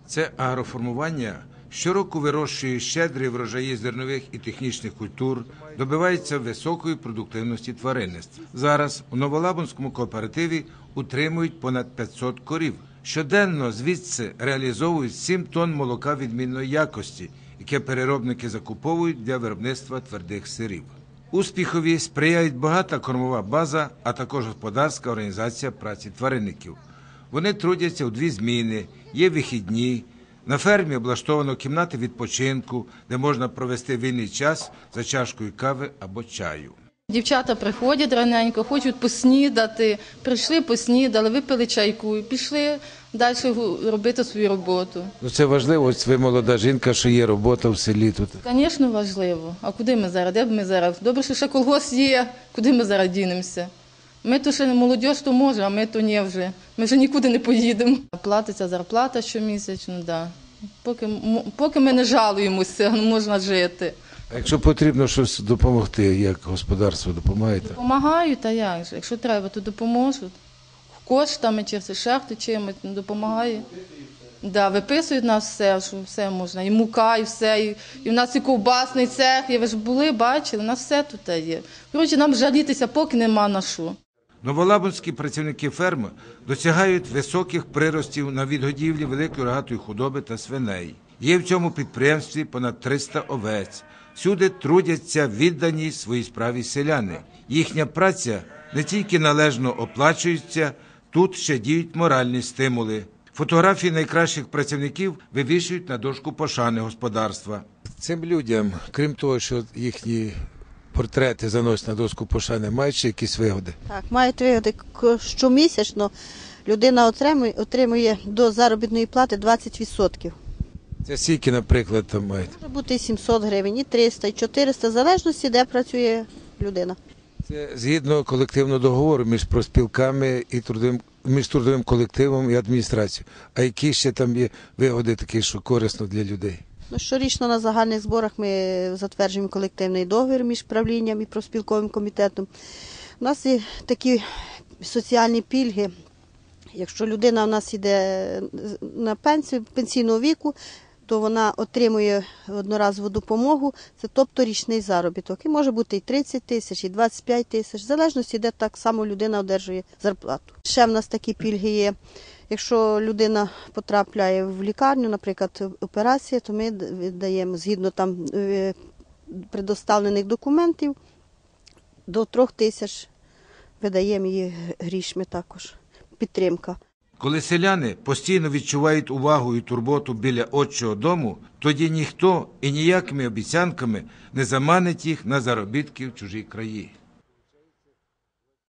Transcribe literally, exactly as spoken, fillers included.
Це агроформування щороку вирощує щедрі врожаї зернових і технічних культур, добивається високої продуктивності тваринництва. Зараз у Новолабунському кооперативі утримують понад п'ятсот корів. Щоденно звідси реалізовують сім тонн молока відмінної якості, яке переробники закуповують для виробництва твердих сирів. Успіхові сприяють багата кормова база, а також господарська організація праці тваринників. Вони трудяться у дві зміни, є вихідні. На фермі облаштовано кімнати відпочинку, де можна провести вільний час за чашкою кави або чаю. Дівчата приходять раненько, хочуть поснідати, прийшли, поснідали, випили чайку і пішли далі робити свою роботу. Ну, це важливо, ось ви молода жінка, що є робота в селі тут. Звісно, важливо. А куди ми зараз? Де б ми зараз? Добре, що ще колгосп є, куди ми зараз дінемося? Ми то ще не молодь, то може, а ми то ні вже. Ми вже нікуди не поїдемо. Платиться зарплата щомісячно, да. Поки, поки ми не жалуємося, можна жити. А якщо потрібно щось допомогти, як господарство допомагаєте? Допомагаю, та як же. Якщо треба, то допоможуть. Коштами чи ще хто чимось допомагає. Да, виписують нас все, що все можна. І мука, і все. І, і в нас і ковбасний цех. І ви ж були, бачили, у нас все тут є. Коротше, нам жалітися, поки нема на що. Новолабунські працівники ферми досягають високих приростів на відгодівлі великої рогатої худоби та свиней. Є в цьому підприємстві понад триста овець. Всюди трудяться віддані своїй справі селяни. Їхня праця не тільки належно оплачується, тут ще діють моральні стимули. Фотографії найкращих працівників вивішують на дошку пошани господарства. Цим людям, крім того, що їхні портрети заносять на доску пошани, мають ще якісь вигоди? Так, мають вигоди. Щомісячно людина отримує, отримує до заробітної плати двадцять відсотків. Це скільки, наприклад, там мають? Може бути і сімсот гривень, і триста, і чотириста, в залежності, де працює людина. Це згідно колективного договору між профспілками і трудовим, між трудовим колективом і адміністрацією. А які ще там є вигоди такі, що корисно для людей? Ну, щорічно на загальних зборах ми затверджуємо колективний договір між правлінням і профспілковим комітетом. У нас є такі соціальні пільги. Якщо людина у нас йде на пенсію, пенсійного віку, то вона отримує одноразову допомогу, це тобто річний заробіток. І може бути і тридцять тисяч, і двадцять п'ять тисяч, в залежності, де так само людина одержує зарплату. Ще в нас такі пільги є. Якщо людина потрапляє в лікарню, наприклад, операція, то ми даємо, згідно там предоставлених документів, до трьох тисяч видаємо її грішми також. Підтримка. Коли селяни постійно відчувають увагу і турботу біля отчого дому, тоді ніхто і ніякими обіцянками не заманить їх на заробітки в чужі краї.